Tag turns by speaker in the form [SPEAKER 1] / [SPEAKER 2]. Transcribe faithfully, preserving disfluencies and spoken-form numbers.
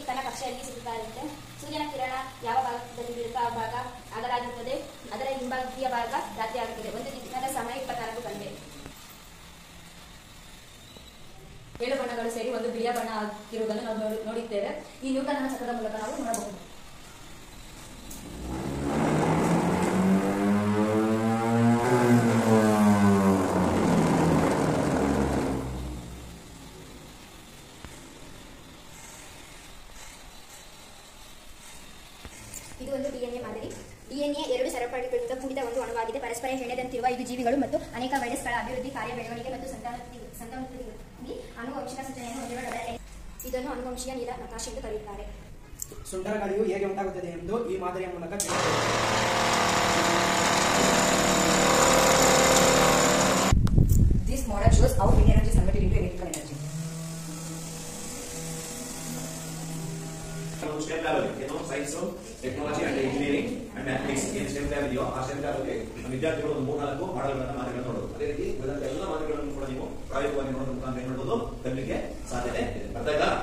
[SPEAKER 1] ತನ್ನ ಕಕ್ಷೆಯಲ್ಲಿ ಸುತ್ತಾ ಇರುತ್ತೆ. ಸೂರ್ಯನ ಕಿರಣ ಯಾವ ಭಾಗದಲ್ಲಿ ಬೀಳುತ್ತಾ ಆ ಭಾಗ ಹಗಲಾಗಿರುತ್ತದೆ, ಅದರ ಹಿಂಭಾಗೀಯ ಭಾಗ ರಾತ್ರಿ ಆಗುತ್ತದೆ. ಒಂದು ದಿನದ ಸಮಯ ಇಪ್ಪತ್ನಾಲ್ಕು ಗಂಟೆ.
[SPEAKER 2] ಏಳು ಬಣ್ಣಗಳು ಸೇರಿ ಒಂದು ಬಿಳಿಯ ಬಣ್ಣ ಆಗಿರುವುದನ್ನು ನಾವು ನೋಡಿದ್ದೇವೆ. ಈ ನ್ಯೂಟನ್ನ ಚಕ್ರದ ಮೂಲಕ ನಾವು ನೋಡಬಹುದು.
[SPEAKER 1] ಇದು ಒಂದು ಡಿಎನ್ಎ ಮಾದರಿ. ಡಿಎನ್ಎ ಎರಡು ಸರಪಳಿಗಳಿಂದ ಕೂಡಿದ ಒಂದು ಅಣುವಾಗಿದೆ. ಪರಸ್ಪರ ಹೆಣೆದಂತಿರುವ ಐದು ಜೀವಿಗಳು ಮತ್ತು ಅನೇಕ ವೈರಸ್ಗಳ ಅಭಿವೃದ್ಧಿ, ಕಾರ್ಯ, ಬೆಳವಣಿಗೆ ಮತ್ತು ಸಂತಾನೋತ್ಪತ್ತಿ ಆನುವಂಶಿಕ ಸೂಚನೆಯನ್ನು ಹೊಂದಿರುವ ಇದನ್ನು ಆನುವಂಶಿಕ ನೀಲ ನಕಾಶೆ ಎಂದು ಕರೆಯುತ್ತಾರೆ.
[SPEAKER 3] ಸುಂಟರ ಗಾಳಿಯು ಹೇಗೆ ಉಂಟಾಗುತ್ತದೆ ಎಂದು ಈ ಮಾದರಿಯ ಮೂಲಕ
[SPEAKER 2] This model shows how wind energy is converted into electrical energy.
[SPEAKER 4] STEM level, you know, science, technology and engineering and mathematics in STEM level ಇದೆಯೋ ಆ STEM level ಗೆ ವಿದ್ಯಾರ್ಥಿಗಳು ಒಂದು ಮೂರು ನಾಲ್ಕು ಮಾಡೆಲ್ಗಳನ್ನ ಮಾದರಿಗಳನ್ನು ನೋಡೋದು. ಅದೇ ರೀತಿ ಎಲ್ಲ ಮಾದರಿಗಳನ್ನು ಕೂಡ ನೀವು ಪ್ರಾಯೋಗಿಕವಾಗಿ ನೋಡೋದ್ರ ಮುಖಾಂತರ ಏನ್ ಮಾಡ್ಬೋದು ಕಲಿಲಿಕ್ಕೆ ಸಾಧ್ಯತೆ ಇದೆ. ಅರ್ಥ ಆಯ್ತಾ?